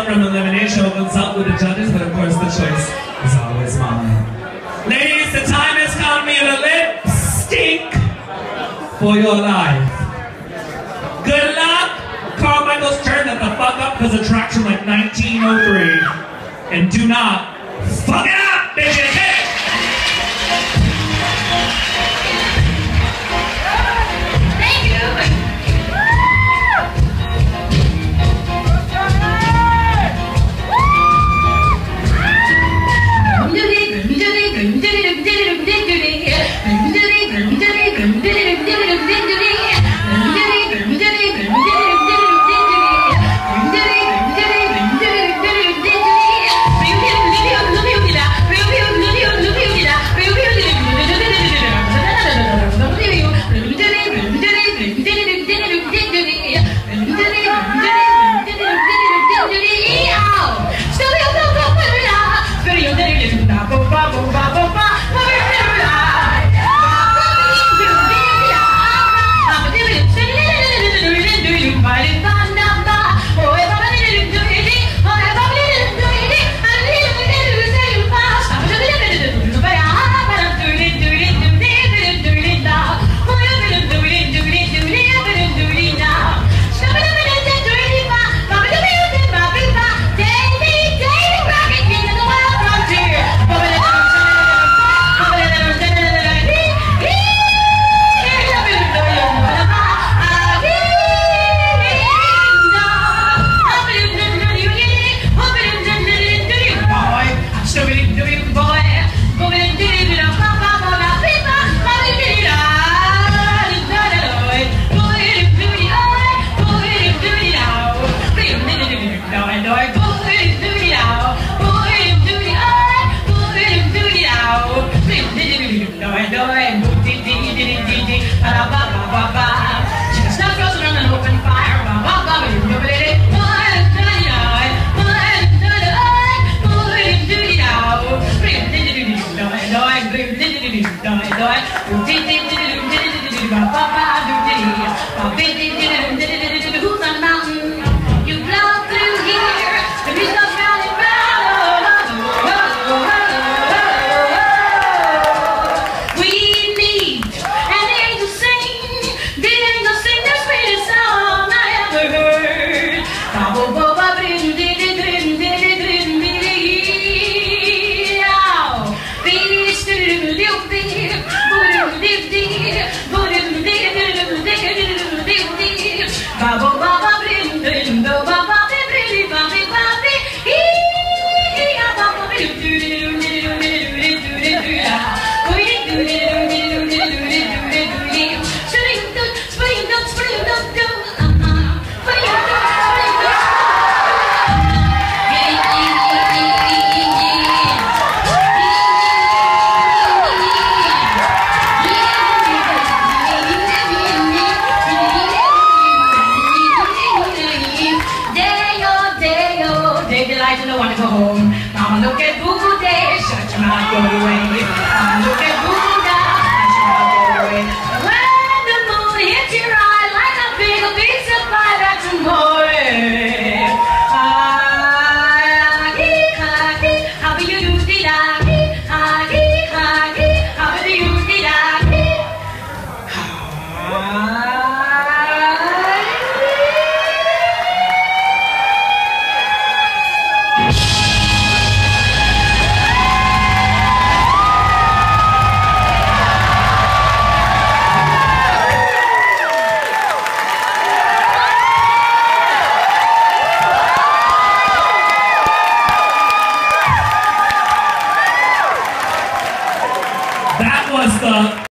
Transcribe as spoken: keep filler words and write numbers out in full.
from the Lemonade Show, consult with the judges, but of course the choice is always mine. Ladies, the time has come for you to lip sync for your life. Good luck. Carl Michael's turn that the fuck up because the track's from like nineteen oh three. And do not fuck it up, bitches. Hit it. Thank you. Mama, look at Google Day, shut your mouth, go away. Mama, look at